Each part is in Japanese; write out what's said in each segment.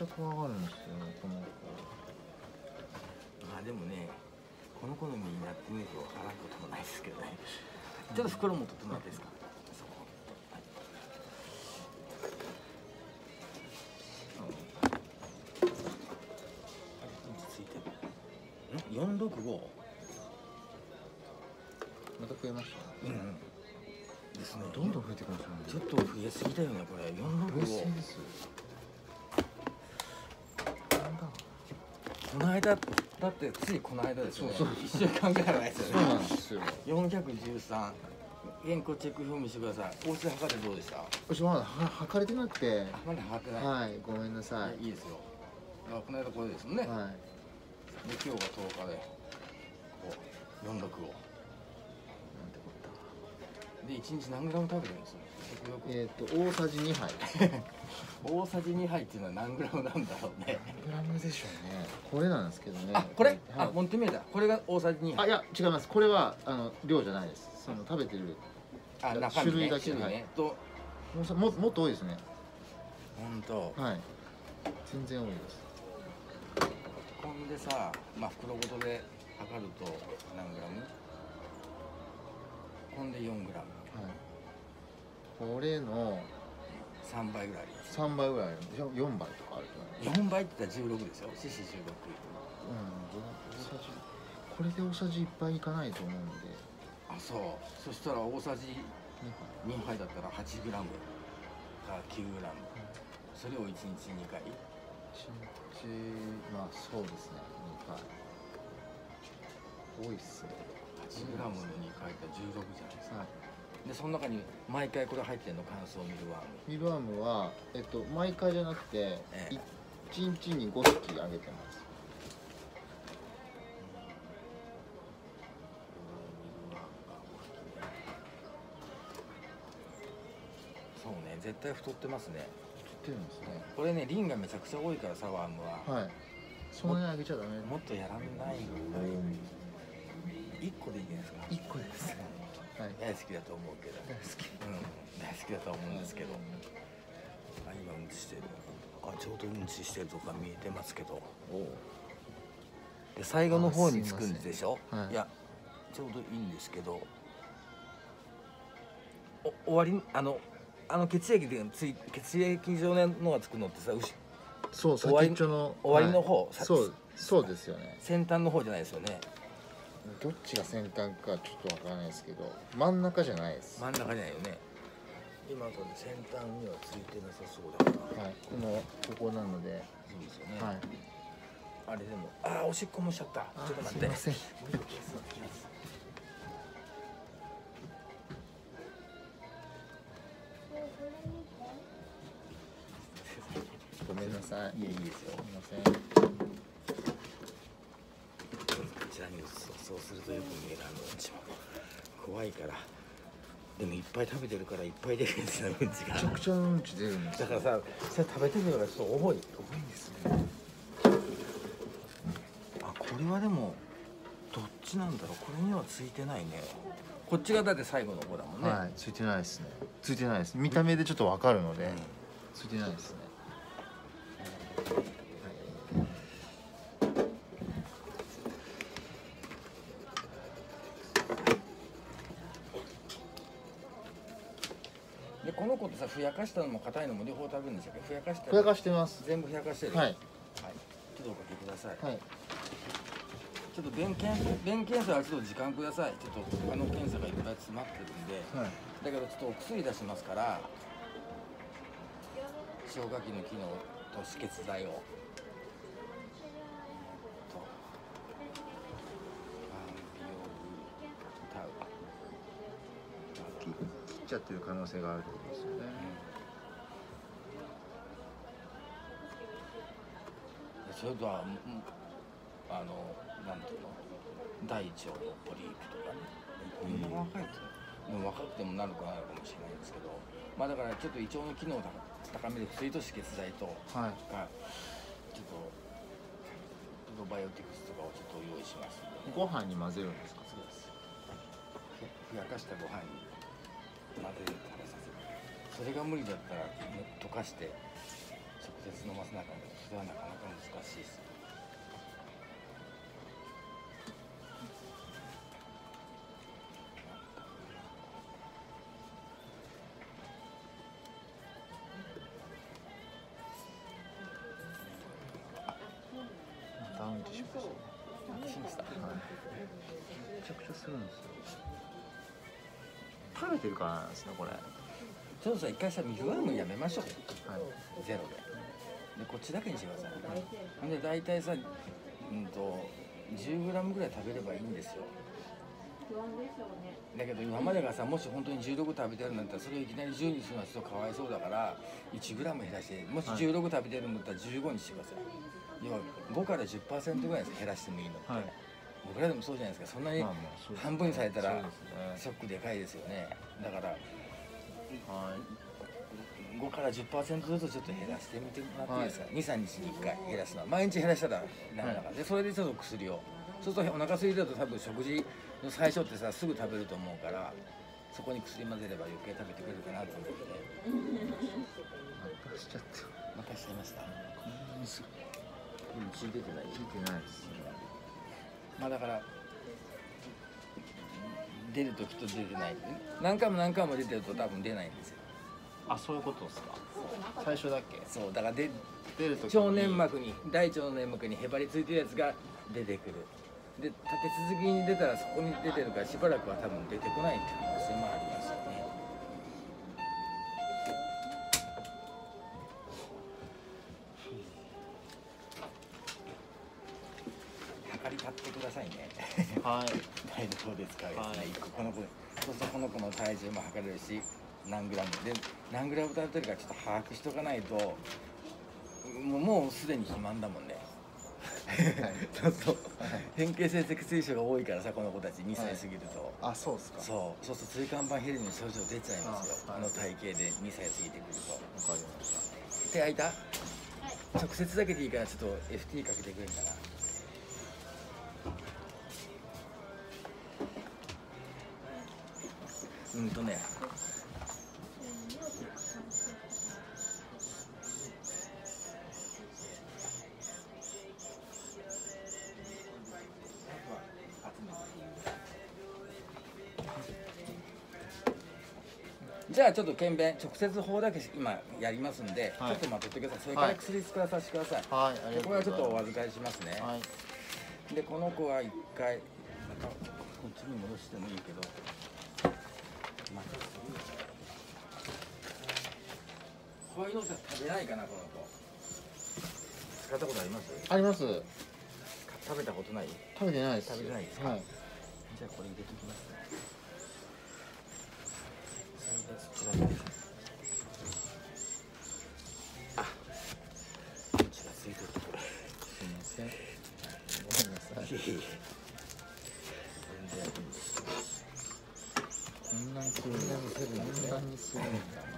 ちゃ怖がるんですよこの子。 まあでもね、この好みになってみると払うこともないですけどね。ちょっと袋も取ってもらっていいですか。そこ。ついてる。465。 また増えました。 うんですね。 どんどん増えてきますね。 ちょっと増えすぎだよねこれ。465。 増えすぎです。なんだ。 この間だってついこの間ですよね。 そう 1週間ぐらい前ですよね。 そうなんですよ。 413。原稿チェック表見せてください。お家で測ってどうでした？ 私まだ測れてなくて。 あ、まだ測ってない。 はい、ごめんなさい。 いいですよ。あ、この間これですもんね。 はい。 で今日が10日で、こう46を。 なんてこで1日何グラム食べてるんですか？ った。大さじ2杯。 大さじ2杯っていうのは何グラムなんだろうね。 グラムでしょうね。これなんですけどね。 あ、これ、 はい、 あ、モンテメーター。これが大さじ2杯。 あ、いや違います。これは量じゃないです。その食べてるあ、中身ね、 種類だけ種類ね。 はいと、 もっと多いですね。 本当。 はい。全然多いです。 ほんでさ、まあ袋ごとで測ると何グラム？ほんで4グラム。 はい。これの 3倍ぐらいあります。 3倍ぐらいある。4倍とかあると思います。 4倍って言ったら16ですよ。四四16。 大さじこれで大さじ1杯いかないと思うんで。 あ、そう。そしたら大さじ2杯だったら8グラムから9グラム。それを1日2回。 1日まあそうですね。2回。多いっすね。 8グラムの2回って16じゃないですか。 はい。 でその中に毎回これ入ってるの乾燥ミルワーム。 ミルワームは毎回じゃなくて1日に5匹あげてます。 そうね、絶対太ってますね。 太ってるんですね。 これね、リンがめちゃくちゃ多いからサワームは。 はい。そんなにあげちゃダメ。 もっとやらない方がいい。1個でいいですか。 1個です。はい。 大好きだと思うけど。 大好き。 大好きだと思うんですけど。あ、今うんちしてる。あ、ちょうどうんちしてるとか見えてますけど。で最後の方につくんでしょ。 はい。 いや、ちょうどいいんですけど。終わり血液で血液状のがつくのってさ、 そう、先っちょの終わりの方、 そうですよね。 先端の方じゃないですよね。 どっちが先端かちょっとわからないですけど、真ん中じゃないです。 真ん中じゃないよね。今これ先端にはついてなさそうだから。 はい。ここなので。 そうですよね。 はい。 あれでも、あ、おしっこもしちゃった。ちょっと待って。 すいません。ごめんなさい。 いえ、いいですよ。 すいません。 こちらに移そう。そうするとよく見えるうんちも怖いから。でもいっぱい食べてるからいっぱい出るんですよ、うんちが。 めちゃくちゃうんち出るんですよ。 だからさ、それ食べてみればちょっと重い。 重いんですね。 あ、これはでもどっちなんだろう。これにはついてないね。こっちがだって最後の方だもんね。 はい、ついてないですね。ついてないです。見た目でちょっとわかるので、ついてないですね。 でこの子ってさ、ふやかしたのも硬いのも両方食べるんでしたっけ？ふやかしてる。 ふやかしてます。 全部ふやかしてる。 はい。 はい。ちょっとおかけください。 はい。 ちょっと便検査はちょっと時間ください。ちょっと他の検査がいっぱい詰まってるんで。 はい。 だけどちょっとお薬出しますから。消化器の機能と止血剤を。 切っちゃってる可能性があるってことですよね。 それとはなんていうの、大腸のポリープとかね。こんな若いとでも若くてもなるかなるかもしれないんですけど、まあだからちょっと胃腸の機能を高める薬と止血剤とはい。 かちょっとプロバイオティクスとかをちょっと用意しますんで。 ご飯に混ぜるんですか。 そうです。ふやかしたご飯に混ぜて食べさせる。それが無理だったら溶かして接飲ませなかったらそれはなかなか難しいです。 ダウンってしました。 しました。 めちゃくちゃするんですよ。食べてるからなんですね、これ。 ちょっとさ、一回さ、水割りもやめましょう。 はい。 ゼロで。で、こっちだけにしてください。ほんで、大体さ、10g ぐらい食べればいいんですよ。だけど今までがさ、もし本当に16食べてるんだったらそれをいきなり10にするのはちょっとかわいそうだから 1g 減らして、もし16食べてるんだったら15にしてください。要は5から 10% ぐらい減らしてもいいのって、はい、僕らでもそうじゃないですか。そんなに半分にされたらショックでかいですよね。だから、はい、5から 10% ずつちょっと減らしてみてもらっていいですか。はい、2、3日に1回減らすのは毎日減らしたらダメだから、でそれでちょっと薬を、そうするとお腹空いてると多分食事の最初ってさすぐ食べると思うから、そこに薬混ぜれば余計食べてくれるかなと思って。 またしちゃった。 またしちゃいました。 血出てない。出てないですね。 まあだから出るときと出てない、何回も出てると多分出ないんですよ。 あ、そういうことですか。最初だけ。 そうだから出るとき腸粘膜に、大腸の粘膜にへばりついてるやつが出てくる。で立て続きに出たらそこに出てるからしばらくは多分出てこないっていう可能性もありますよね。測り買ってくださいね。 はい。 大丈夫ですか。 はい。 この子、そうするとこの子の体重も測れるし、何グラムで何グラム食べてるかちょっと把握しとかないと、もうすでに肥満だもんね。そうそう、変形性脊椎症が多いからさ、この子たち2歳過ぎると。 あ、そうですか。 そうすると椎間板ヘルニアの症状出ちゃいますよ。あの体型で2歳過ぎてくると。 わかりました。 手空いた？直接だけでいいからちょっと FT かけてくれんかな。じゃあちょっと検便直接法だけ今やりますんで、はい、ちょっと待っててください。それから薬使わさせてください。はい、これはちょっとお預かりしますね。はい、でこの子は一回またこっちに戻してもいいけど、またこういうのさ食べないかな、この子。使ったことあります？ あります。 食べたことない？ 食べてないです。 食べてないですか？はい、じゃあこれ入れておきますね。あ、血がついてる。 すみません。ごめんなさい。こんなにするんだな。すごいね。はい、じゃ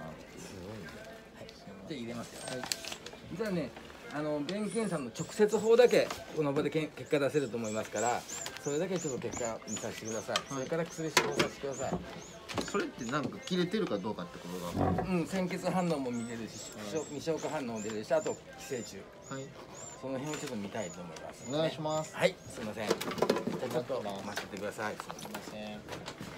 あ入れますよ。はい。じゃあね、便検査の直接法だけこの場で結果出せると思いますから、それだけちょっと結果見させてください。それから薬処方させてください。 それってなんか切れてるかどうかってことが、 鮮血反応も見れるし、未消化反応も出るし、あと寄生虫、はい、その辺をちょっと見たいと思います、ね。 お願いします。 はい、すみません。じゃあちょっと待っててください。すみません。